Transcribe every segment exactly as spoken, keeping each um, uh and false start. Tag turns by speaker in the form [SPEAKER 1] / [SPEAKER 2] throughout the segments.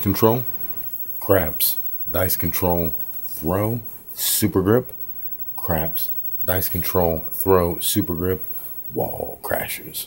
[SPEAKER 1] control, craps, dice control, throw, super grip, craps, dice control, throw, super grip, wall crashes.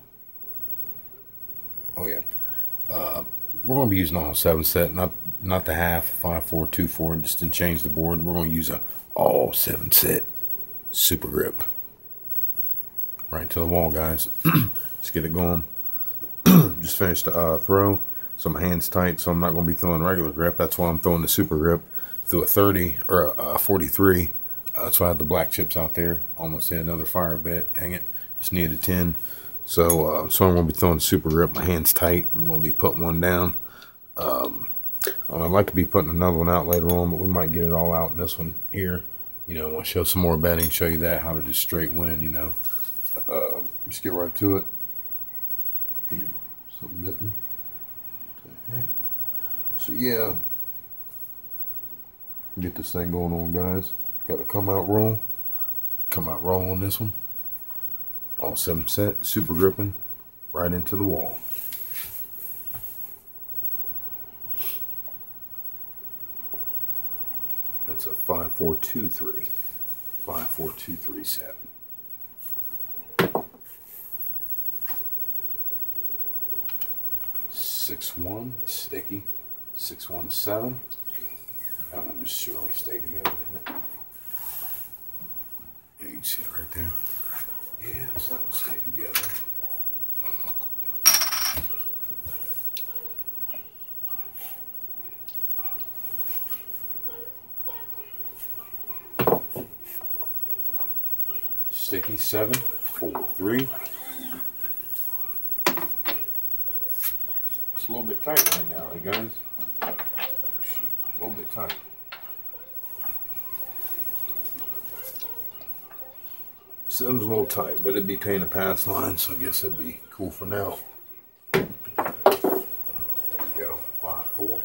[SPEAKER 1] Oh yeah. Uh, we're going to be using all seven set, not not the half, five, four, two, four, just didn't change the board. We're going to use a all seven set super grip. Right to the wall, guys. Let's get it going. Just finished the uh, throw, so my hand's tight, so I'm not going to be throwing regular grip. That's why I'm throwing the super grip through a thirty or a, a forty-three. Uh, that's why I have the black chips out there. Almost hit another fire bit. Dang it. Just needed a ten. So, uh, so I'm going to be throwing the super grip. My hand's tight. I'm going to be putting one down. Um, I'd like to be putting another one out later on, but we might get it all out in this one here. You know, I'll show some more betting, show you that, how to just straight win, you know. Uh, just get right to it. Damn, something bit me. What the heck? So, yeah. Get this thing going on, guys. Got to come out roll. Come out roll on this one. All seven set, super gripping, right into the wall. That's a five, four, two, three. Five, four, two, three set. Six, one, sticky. Six, one, seven. That one just surely stay together, didn't it? Yeah, you can see it right there. Yes, that one stayed together. Sticky seven, four, three. It's a little bit tight right now, hey guys. Shoot, a little bit tight. Seven's a little tight, but it'd be paying a pass line, so I guess that'd be cool for now. There we go, five, four.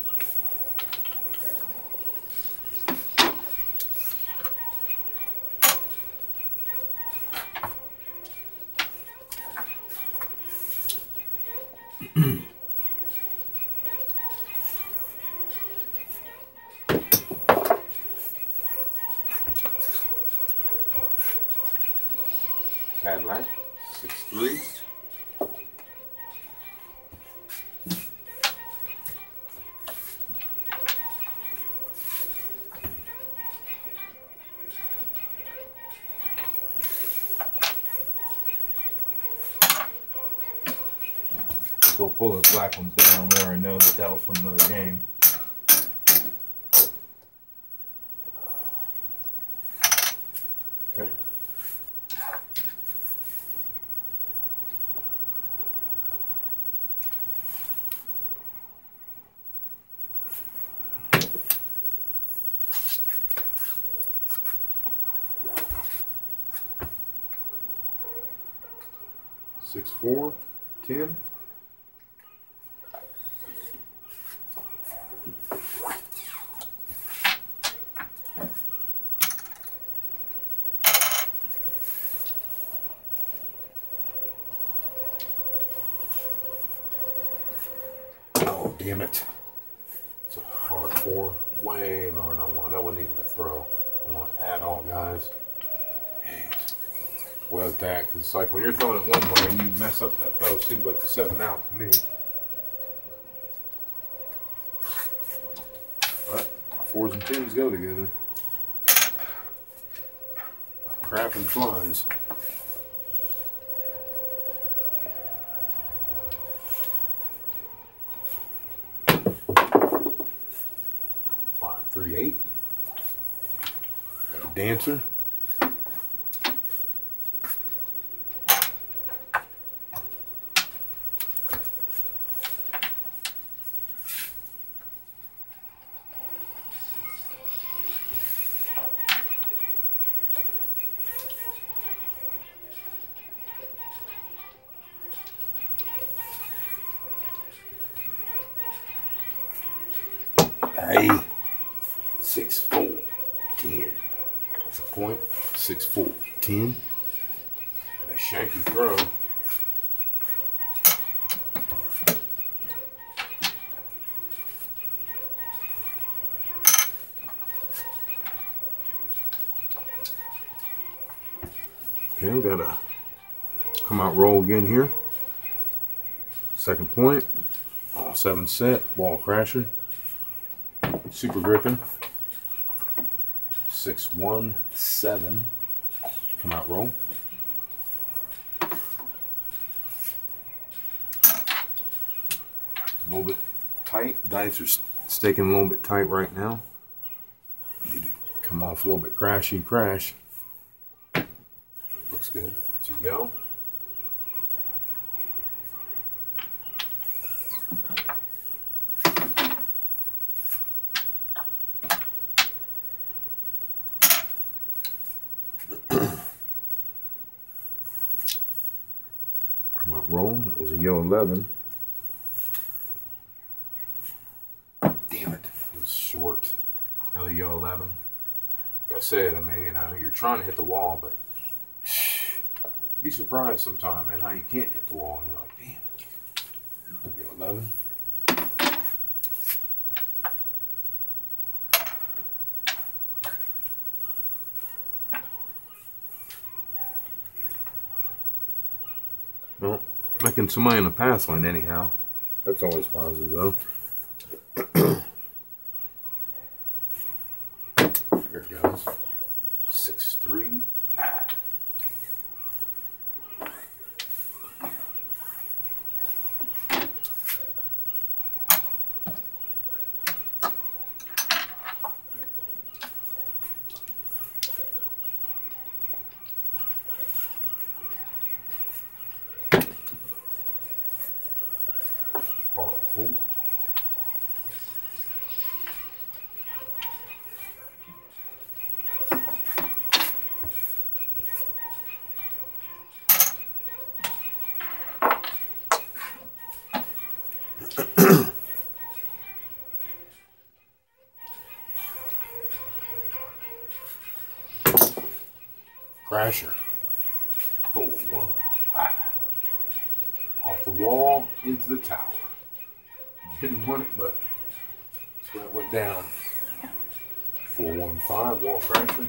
[SPEAKER 1] Cadillac, six, three. Go pull those black ones down there. I know that that was from another game. Okay. Six, four, ten. Oh, damn it. It's a hard four. Way lower than I want. That wasn't even a throw. I want at all, guys. Well, that, because it's like when you're throwing it one way and you mess up that throw, it seems like the seven out to me. But fours and tens go together. Crap and flies. Five, three, eight. Got a dancer. Hey, six, four, ten. That's a point. Six, four, ten. A shanky throw. Okay, we got a come out roll again here. Second point, all seven set, wall crasher, super gripping, six one seven, come out roll. A little bit tight, dice are staking a little bit tight right now. Need to come off a little bit crashy, crash. Looks good. It's a yo. Come out roll. It was a yo eleven. Damn it. It was short. Another yo eleven. Like I said, I mean, you know, you're trying to hit the wall, but you'd be surprised sometime, man, how you can't hit the wall. And you're like, damn. Yo eleven. Well, making some money in the pass line anyhow. That's always positive, though. Here it goes. Six three nine. Call it full. Crasher. Four, one, five. Off the wall into the tower. Didn't want it, but that's where it went down. Four, one, five. Wall crasher.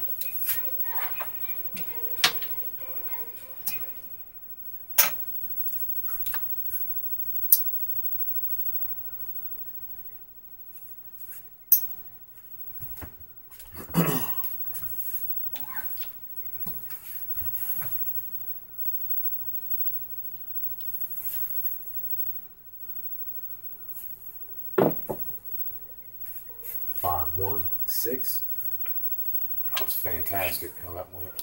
[SPEAKER 1] Five, one, six. That was fantastic how that went.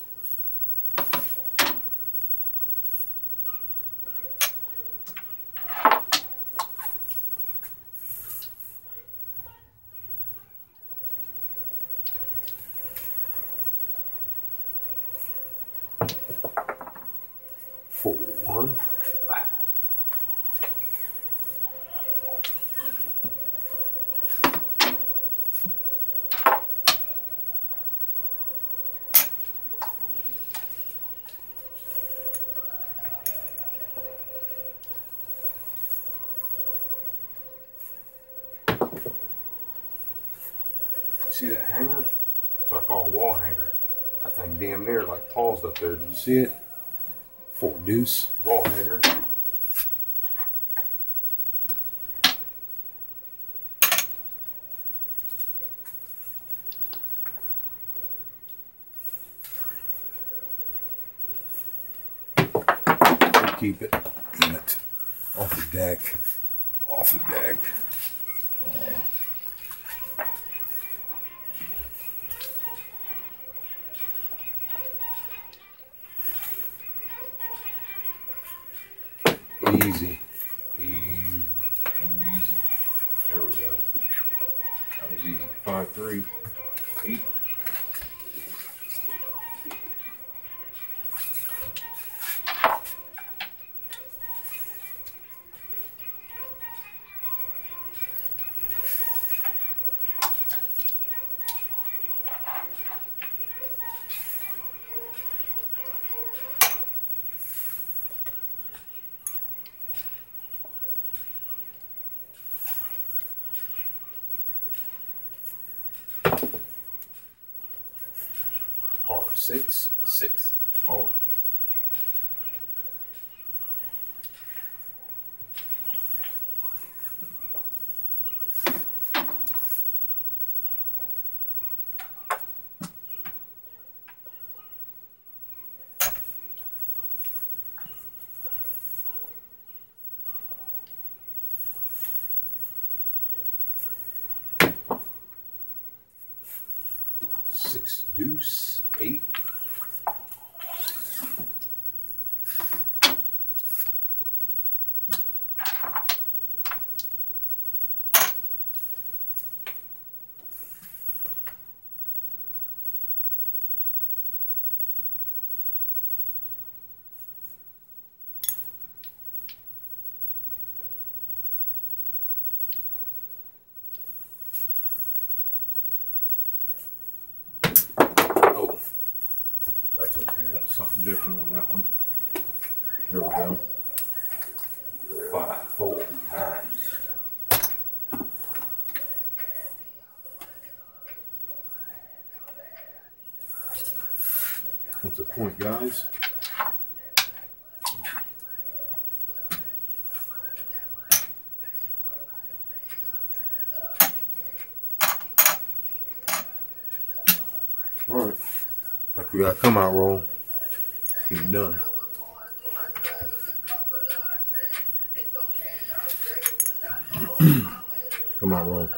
[SPEAKER 1] Four, one, five. See that hanger? That's what I call a wall hanger. That thing damn near like paused up there. Did you see it? Four deuce wall hanger. We'll keep it. Damn it. Off the deck. Off the deck. Easy. Easy. Easy. There we go. That was easy. Five, three, eight. Six, six. Oh. Six deuce, eight. Oh, that's okay. That's something different on that one. Here we go. Five, four, nine. That's a point, guys. All right. Like we got a come out roll. Get it done. Come out roll.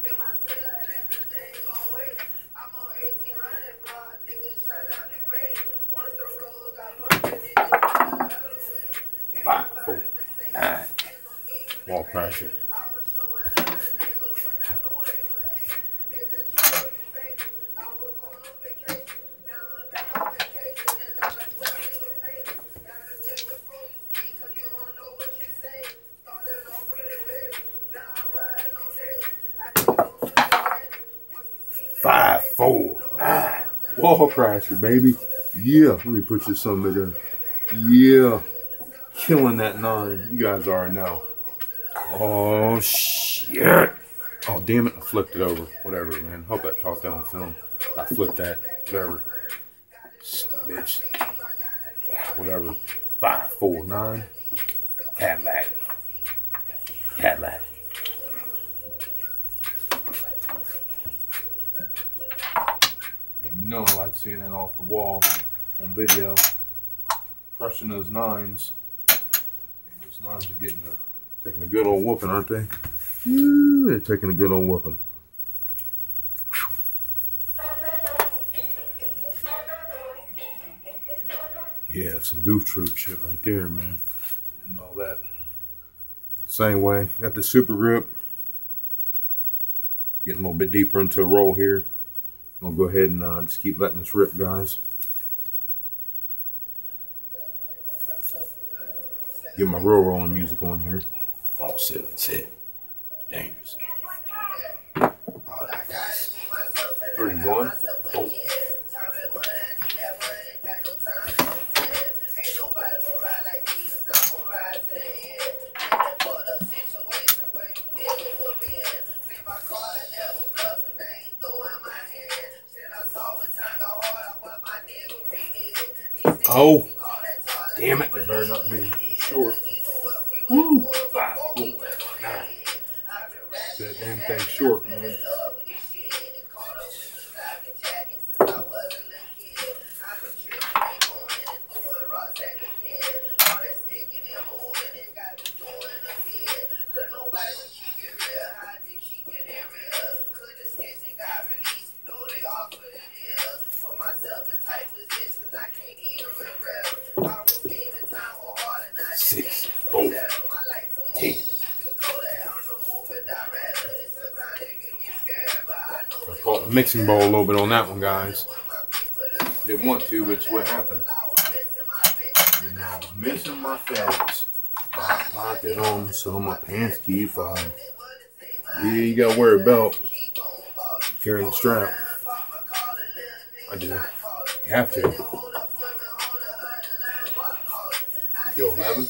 [SPEAKER 1] Five, four, nine. Wall crasher. Five, four, nine. Wall crasher, baby. Yeah. Let me put you some of the. Yeah. Killing that nine. You guys already know. Oh, shit. Oh, damn it. I flipped it over. Whatever, man. Hope that caught that on film. I flipped that. Whatever. Son of a bitch. Whatever. Five, four, nine. Cadillac. Cadillac. You know I like seeing that off the wall on video. Crushing those nines. Those nines are getting a, taking a good old whooping, aren't they? Woo, they're taking a good old whooping. Yeah, some goof troop shit right there, man. And all that. Same way. Got the super grip. Getting a little bit deeper into a roll here. I'm gonna go ahead and uh, just keep letting this rip, guys. Get my real rolling music on here. All seven set. Dangerous. All that, guys. Three, one, four. Oh, damn it, they better not be short. Woo, five, four, nine. That damn thing short, man. Six, four, ten. I caught the mixing bowl a little bit on that one, guys. Didn't want to, but it's what happened. And I was missing my fellas. I pocket on so my pants keep falling. Yeah, you gotta wear a belt. Carrying the strap. I do. You have to. Yo, eleven.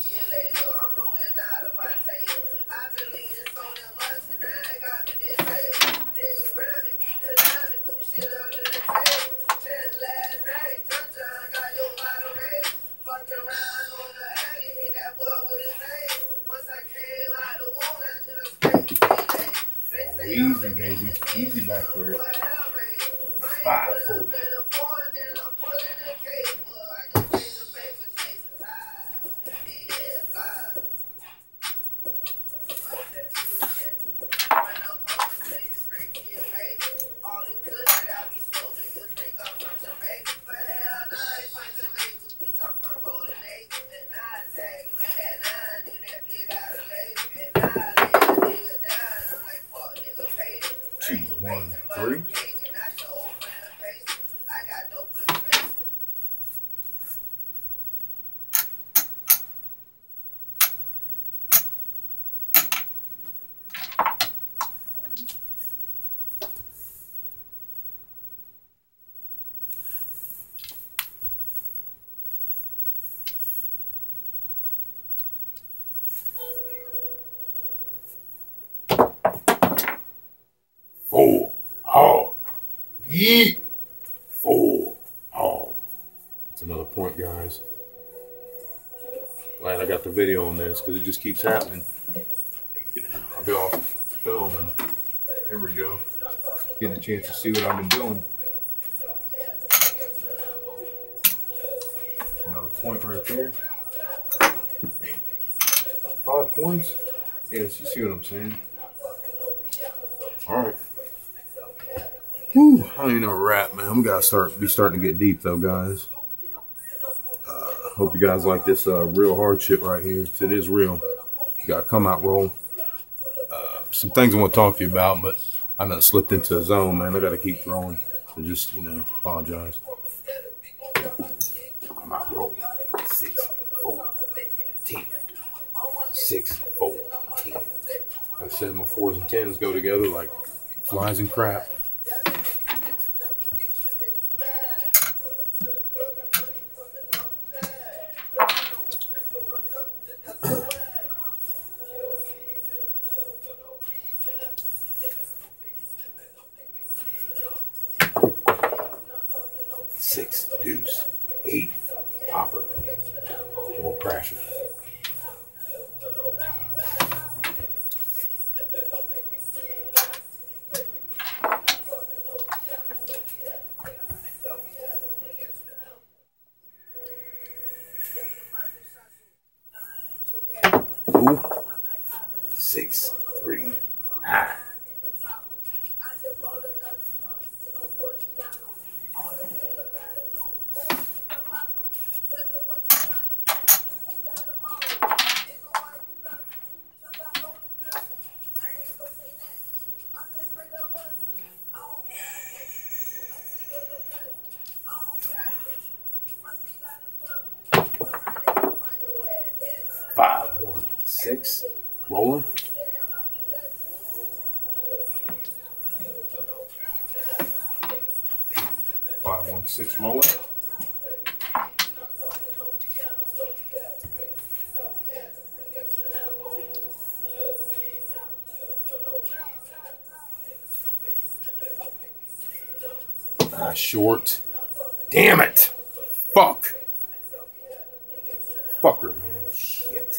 [SPEAKER 1] Easy, baby. Easy back there. Five, four. Two, one, three. Four, hard. Yeet. Four, hard. It's another point, guys. Glad I got the video on this because it just keeps happening. I'll be off film and here we go. Getting a chance to see what I've been doing. Another point right there. Five points. Yes, you see what I'm saying. All right. Whew, I don't even know where we're at, man. We gotta start be starting to get deep though, guys. Uh, hope you guys like this uh, real hardship right here. It is real. You gotta come out roll. Uh, some things I want to talk to you about, but I done slipped into the zone, man. I gotta keep throwing. So just, you know, apologize. Come out roll. Six, four, ten. Six, four, ten. I said my fours and tens go together like flies and crap. Six, deuce, eight, hopper, or crasher. Ooh. Six, three, nine. Five, one, six, rolling. Five, one, six, rolling. Ah, short. Damn it. Fuck. Fucker, man. Shit.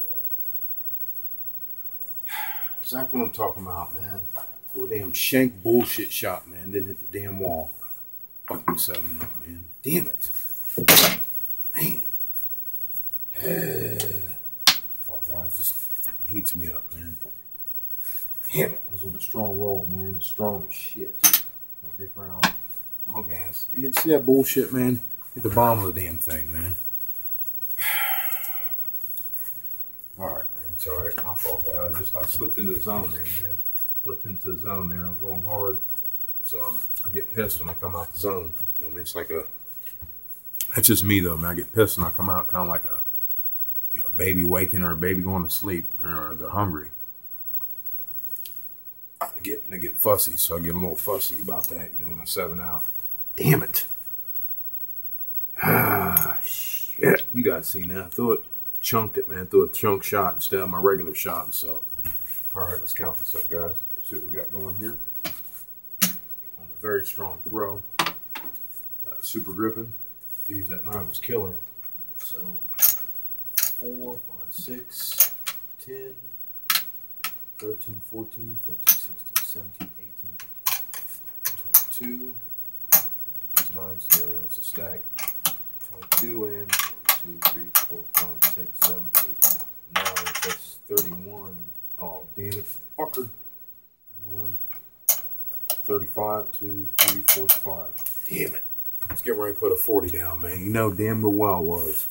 [SPEAKER 1] Exactly what I'm talking about, man. So a damn shank bullshit shot, man. Didn't hit the damn wall. Fucking seven up, man. Damn it. Man. Fall guys just fucking heats me up, man. Damn it. I was on a strong roll, man. Strong as shit. My dick round. Long ass. You can see that bullshit, man? Hit the bottom of the damn thing, man. Alright, man. It's alright. My fault, guys. I just I slipped into the zone there, man. Slipped into the zone there. I was rolling hard. So um, I get pissed when I come out the zone. You know what I mean? It's like a... That's just me, though, man. I get pissed when I come out kind of like a, you know, baby waking or a baby going to sleep. Or they're hungry. I get, I get fussy, so I get a little fussy about that, you know, when I seven out. Damn it. Ah, shit. You guys seen that. I threw it, chunked it, man. Threw a chunk shot instead of my regular shot. So, all right, let's count this up, guys. See what we got going here. On a very strong throw. Uh, super gripping. Geez, that nine was killer. So, four, five, six, ten, thirteen, fourteen, fifteen, sixteen, seventeen, eighteen, twenty-two. Get these nines together. It's a stack. twenty-two and one, two, three, four, five, six, seven, eight, nine. That's thirty-one. Oh, damn it. Fucker. one, thirty-five, two, three, four, five. Damn it. Let's get ready to put a forty down, man. You know damn well it was.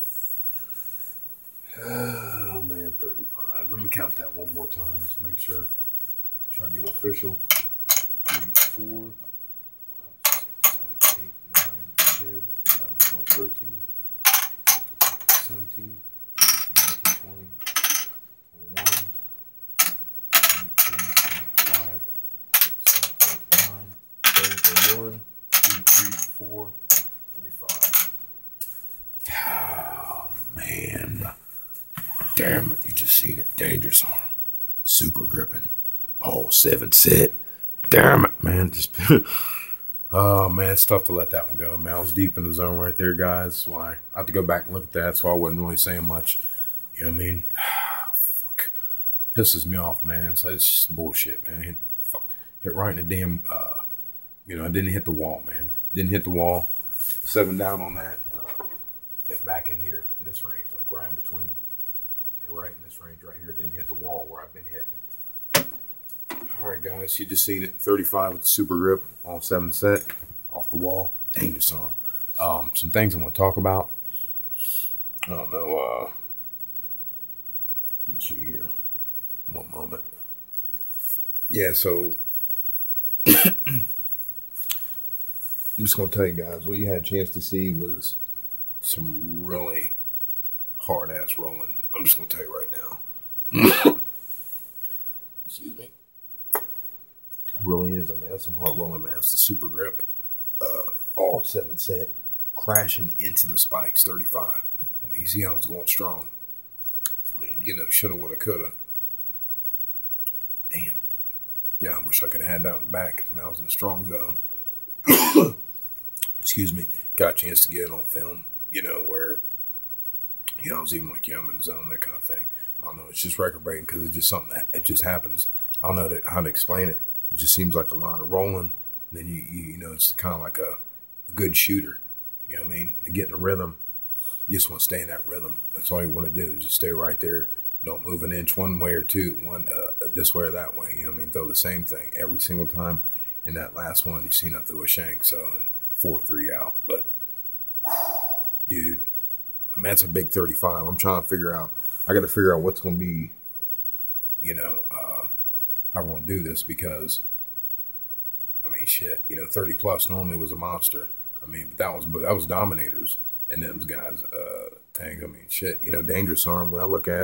[SPEAKER 1] Oh, man, thirty-five. Let me count that one more time just to make sure. Try to get official. three, four, five, six, seven, eight, nine, ten, eleven, twelve, thirteen, seventeen, eighteen, twenty, twenty-one, twenty-two, twenty-five, twenty-six, twenty-nine, thirty, thirty-one, two, three, four, thirty-five. Oh, man. Damn it, you just seen it. Dangerous arm. Super gripping. Oh, seven set. Damn it, man. Just oh, man, it's tough to let that one go, man. I was deep in the zone right there, guys. That's why I have to go back and look at that. So I wasn't really saying much. You know what I mean? Fuck. Pisses me off, man. So it's just bullshit, man. Hit, fuck. Hit right in the damn, uh, you know, I didn't hit the wall, man. Didn't hit the wall. Seven down on that. Uh, hit back in here, in this range, like right in between. Right in this range right here. Didn't hit the wall where I've been hitting. Alright guys, you just seen it. thirty-five with the super grip on seven set. Off the wall. Dangerous arm. Um, some things I want to talk about. I don't know. Uh, let's see here. One moment. Yeah, so I'm just going to tell you guys, what you had a chance to see was some really hard ass rolling. I'm just going to tell you right now. Excuse me. It really is. I mean, that's some hard rolling, man. It's the super grip. Uh, all seven set. Crashing into the spikes, thirty-five. I mean, you see how it's going strong. I mean, you know, shoulda, woulda, coulda. Damn. Yeah, I wish I could have had that one back because, man, I was in the strong zone. Excuse me. Got a chance to get it on film, you know, where you know, I was even like, yeah, I'm in the zone, that kind of thing. I don't know. It's just record breaking because it's just something that it just happens. I don't know to, how to explain it. It just seems like a lot of rolling. And then, you, you, you know, it's kind of like a, a good shooter. You know what I mean? To get in the rhythm, you just want to stay in that rhythm. That's all you want to do. Just stay right there. Don't move an inch one way or two, one uh, this way or that way. You know what I mean? Throw the same thing every single time. And that last one, you seen I threw a shank. So, and four three out. But, dude. I mean, that's a big thirty-five. I'm trying to figure out, I got to figure out what's going to be, you know, uh, how we're going to do this because, I mean, shit, you know, thirty plus normally was a monster. I mean, but that was, but that was Dominators and them guys, uh, tank. I mean, shit, you know, Dangerous Arm, when I look at,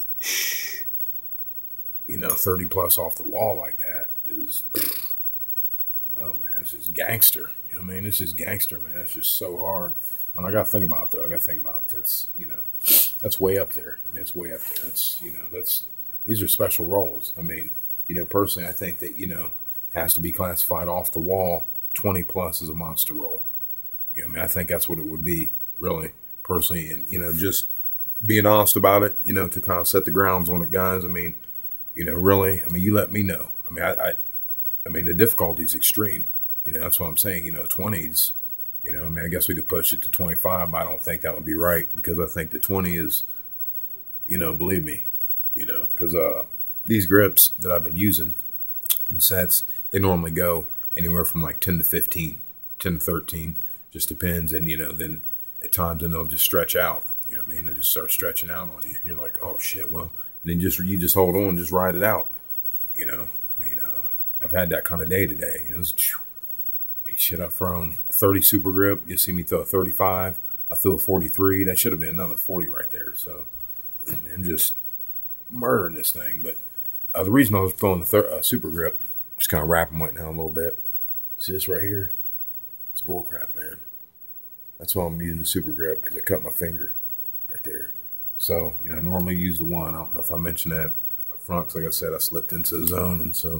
[SPEAKER 1] you know, thirty plus off the wall like that is, I don't know, man, it's just gangster. You know what I mean? It's just gangster, man. It's just so hard. And I got to think about it, though. I got to think about it. It's, you know, that's way up there. I mean, it's way up there. It's, you know, that's, these are special roles. I mean, you know, personally, I think that, you know, has to be classified off the wall. twenty plus is a monster roll. You know, I mean, I think that's what it would be, really, personally. And, you know, just being honest about it, you know, to kind of set the grounds on it, guys. I mean, you know, really, I mean, you let me know. I mean, I, I, I mean, the difficulty is extreme. You know, that's what I'm saying. You know, twenties. You know, I mean, I guess we could push it to twenty-five, but I don't think that would be right because I think the twenty is, you know, believe me, you know, because uh, these grips that I've been using in sets, they normally go anywhere from like ten to fifteen, ten to thirteen, just depends. And, you know, then at times then they'll just stretch out, you know what I mean? They just start stretching out on you. And you're like, oh shit, well, and then just, you just hold on and just ride it out, you know? I mean, uh, I've had that kind of day today. You know, it's, shit, I've thrown a thirty super grip. You see me throw a thirty-five. I threw a forty-three. That should have been another forty right there. So, I mean, I'm just murdering this thing. But uh, the reason I was throwing the thir uh, super grip, just kind of wrapping right now a little bit. See this right here? It's bullcrap, man. That's why I'm using the super grip, because I cut my finger right there. So, you know, I normally use the one. I don't know if I mentioned that up front, because like I said, I slipped into the zone. And so,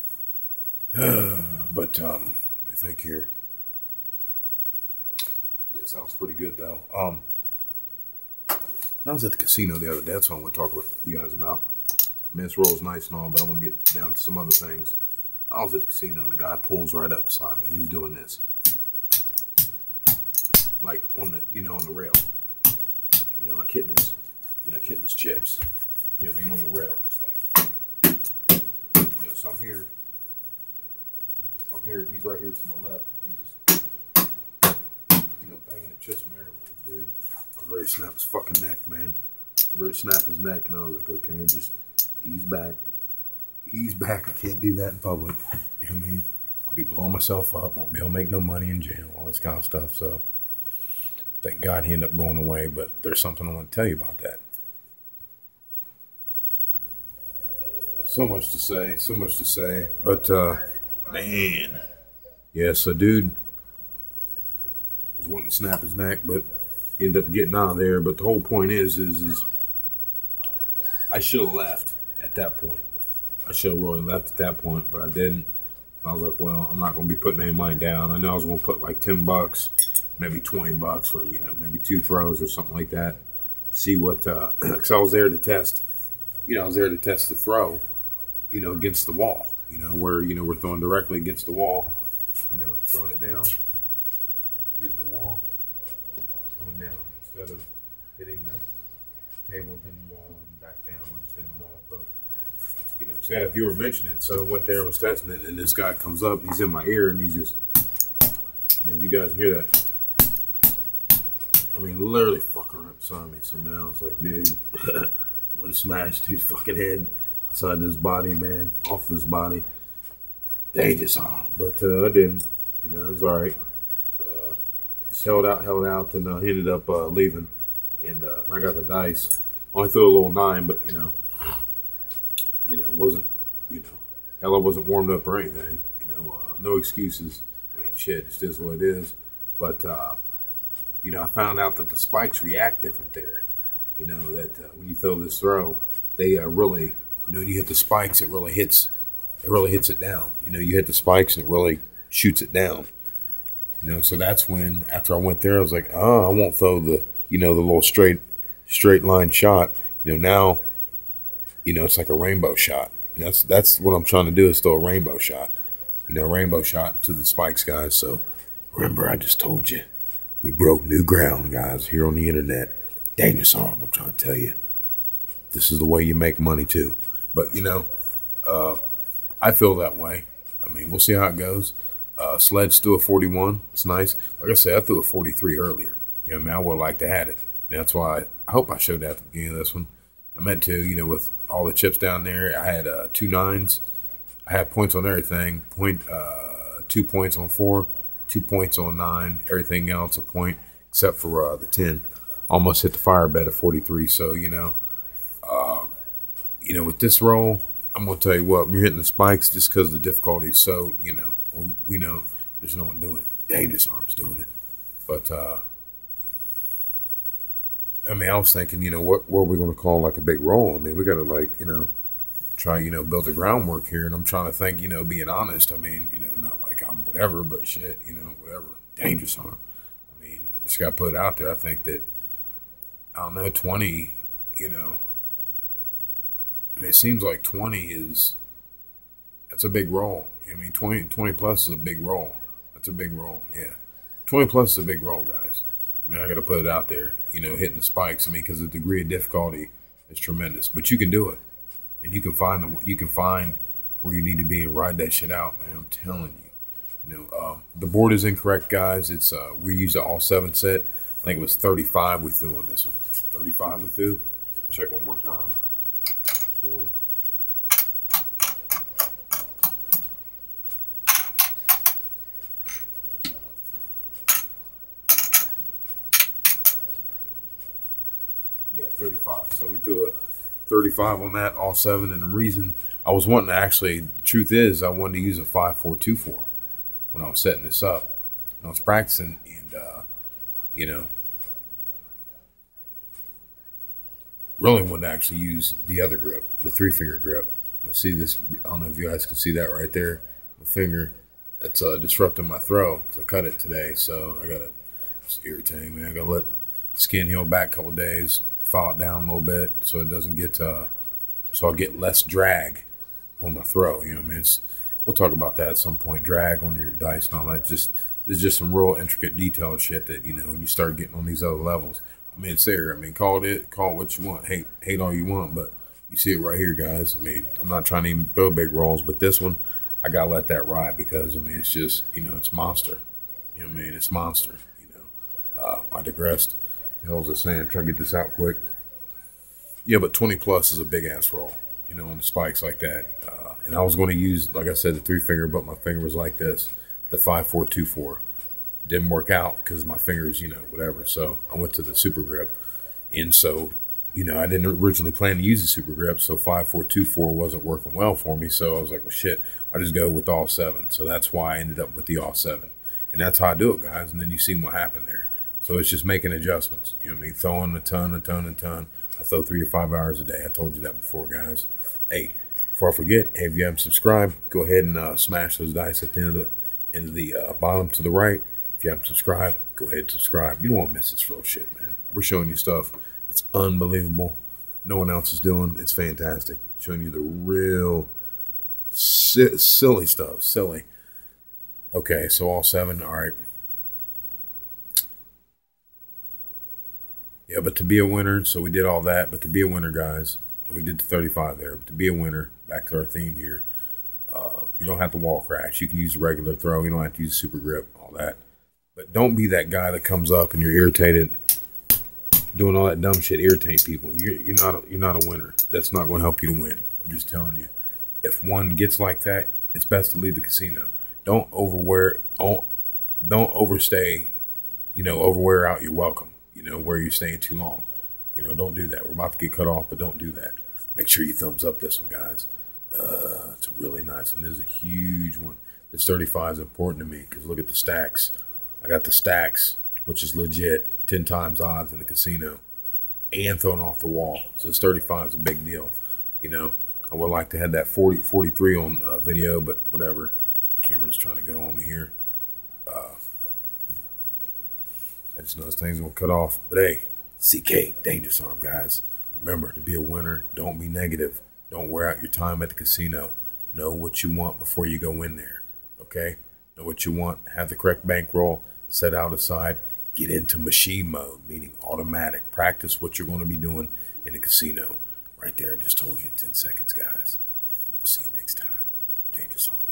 [SPEAKER 1] but, um, think here. Yeah, it sounds pretty good though. Um, I was at the casino the other day. That's what I want to talk with you guys about. mean, this roll's nice and all, but I want to get down to some other things. I was at the casino, and the guy pulls right up beside me. He was doing this, like on the, you know, on the rail, you know, like hitting his, you know, like hitting his chips. You know what I mean, on the rail, just like, you know. So I'm here, I'm here. He's right here to my left. He's just, you know, banging the chips in there. I'm like, dude, I was ready to snap his fucking neck, man. I was ready to snap his neck, and I was like, okay, just ease back. Ease back. I can't do that in public. You know what I mean? I'll be blowing myself up. Won't be able to make no money in jail. All this kind of stuff. So, thank God he ended up going away. But there's something I want to tell you about that. So much to say. So much to say. But, uh, man. Yeah, so dude was wanting to snap his neck, but he ended up getting out of there. But the whole point is, is, is I should have left at that point. I should have really left at that point, but I didn't. I was like, well, I'm not going to be putting any money down. I know I was going to put like ten bucks, maybe twenty bucks for, you know, maybe two throws or something like that. See what, uh, because I was there to test, you know, I was there to test the throw, you know, against the wall, you know, where, you know, we're throwing directly against the wall, you know, throwing it down, hitting the wall, coming down, instead of hitting the table, then the wall, and back down, we're just hitting the wall, boom. You know, so I had a viewer mention it, so I went there and was testing it, and this guy comes up, he's in my ear, and he's just, you know, if you guys hear that, I mean, literally fucking right beside me. So, man, I was like, dude, I want to smash dude's fucking head inside his body, man, off his body. Dangerous arm, but uh, I didn't, you know, it was all right. Uh, just held out, held out, and uh, he ended up uh, leaving, and uh, I got the dice. Only threw a little nine, but, you know, You know, wasn't, you know, hell, I wasn't warmed up or anything. You know, uh, no excuses. I mean, shit, it is what it is. But, uh, you know, I found out that the spikes react different there. You know, that uh, when you throw this throw, they uh, really, you know, when you hit the spikes, it really hits, it really hits it down. You know, you hit the spikes and it really shoots it down. You know, so that's when, after I went there, I was like, oh, I won't throw the, you know, the little straight, straight line shot. You know, now, you know, it's like a rainbow shot. And that's that's what I'm trying to do, is throw a rainbow shot. You know, rainbow shot to the spikes, guys. So remember, I just told you, we broke new ground, guys, here on the internet. Dangerous arm, I'm trying to tell you. This is the way you make money, too. But, you know, uh, I feel that way. I mean, we'll see how it goes. Uh, Sledge threw a forty-one. It's nice. Like I said, I threw a forty-three earlier. You know, I mean, I would have liked to have it. And that's why I, I hope I showed that at the beginning of this one. I meant to, you know, with all the chips down there. I had uh, two nines. I had points on everything. Point, uh, two points on four, two points on nine. Everything else a point except for uh, the ten. Almost hit the fire bed at forty-three. So, you know, uh, you know, with this roll, I'm going to tell you what, when you're hitting the spikes, just because the difficulty is so, you know, we, we know there's no one doing it. Dangerous Arm's doing it. But, uh, I mean, I was thinking, you know, what what are we going to call like a big roll? I mean, we got to like, you know, try, you know, build the groundwork here. And I'm trying to think, you know, being honest. I mean, you know, not like I'm whatever, but shit, you know, whatever. Dangerous Arm. I mean, just got to put it out there. I think that, I don't know, twenty, you know, I mean, it seems like twenty is, that's a big roll. I mean, twenty, twenty plus is a big roll. That's a big roll, yeah. twenty plus is a big roll, guys. I mean, I got to put it out there, you know, hitting the spikes. I mean, because the degree of difficulty is tremendous. But you can do it. And you can find the, you can find where you need to be and ride that shit out, man. I'm telling you. You know, uh, the board is incorrect, guys. It's uh, we used an all seven set. I think it was thirty-five we threw on this one. thirty-five we threw. Check one more time. Four. Yeah, thirty-five. So we threw a thirty-five on that, all seven. And the reason I was wanting to actually, the truth is, I wanted to use a five four two four when I was setting this up. I was practicing, and, uh, you know, really wanted to actually use the other grip, the three finger grip. But see this, I don't know if you guys can see that right there. The finger, that's uh, disrupting my throw because I cut it today. So I got to, it's irritating, man. I got to let skin heal back a couple days, file it down a little bit so it doesn't get uh, so I'll get less drag on my throw. You know, I mean, it's, we'll talk about that at some point. Drag on your dice and all that. Just there's just some real intricate detailed shit that, you know, when you start getting on these other levels. I mean, it's there. I mean, call it it, call it what you want. Hate hate all you want, but you see it right here, guys. I mean, I'm not trying to even throw big rolls, but this one, I gotta let that ride because I mean, it's just, you know, it's monster. You know what I mean? It's monster. You know, uh, I digressed. The hell was I saying? Try to get this out quick. Yeah, but twenty plus is a big ass roll. You know, on the spikes like that. Uh, and I was going to use, like I said, the three finger, but my finger was like this, the five four two four. Didn't work out because my fingers, you know, whatever. So I went to the Super Grip, and so, you know, I didn't originally plan to use the Super Grip, so five four two four wasn't working well for me. So I was like, well, shit, I just go with all seven. So that's why I ended up with the all seven, and that's how I do it, guys. And then you see what happened there. So it's just making adjustments. You know what I mean? Throwing a ton, a ton, a ton. I throw three to five hours a day. I told you that before, guys. Hey, before I forget, hey, if you haven't subscribed, go ahead and uh, smash those dice at the end of the, end of the uh, bottom to the right. If you haven't subscribed, go ahead and subscribe. You don't want to miss this real shit, man. We're showing you stuff that's unbelievable. No one else is doing. It's fantastic. Showing you the real si silly stuff. Silly. Okay, so all seven. All right. Yeah, but to be a winner, so we did all that. But to be a winner, guys, we did the thirty-five there. But to be a winner, back to our theme here, uh, you don't have to wall crash. You can use a regular throw. You don't have to use a super grip, all that. But don't be that guy that comes up and you're irritated, doing all that dumb shit, irritate people. You're, you're not a, you're not a winner. That's not going to help you to win. I'm just telling you. If one gets like that, it's best to leave the casino. Don't overwear. Don't don't overstay. You know, overwear out your welcome. You know, where you're staying too long. You know, don't do that. We're about to get cut off, but don't do that. Make sure you thumbs up this one, guys. Uh, it's a really nice one. This is a huge one. This thirty-five is important to me because look at the stacks. I got the stacks, which is legit, ten times odds in the casino, and thrown off the wall. So this thirty-five is a big deal. You know, I would like to have that forty, forty-three on uh, video, but whatever. Camera's trying to go on me here. Uh, I just know this thing's going to cut off. But hey, C K, Dangerous Arm, guys. Remember, to be a winner, don't be negative. Don't wear out your time at the casino. Know what you want before you go in there. Okay? Know what you want. Have the correct bankroll set out aside. Get into machine mode, meaning automatic. Practice what you're going to be doing in the casino. Right there, I just told you in ten seconds, guys. We'll see you next time. Dangerous Arm.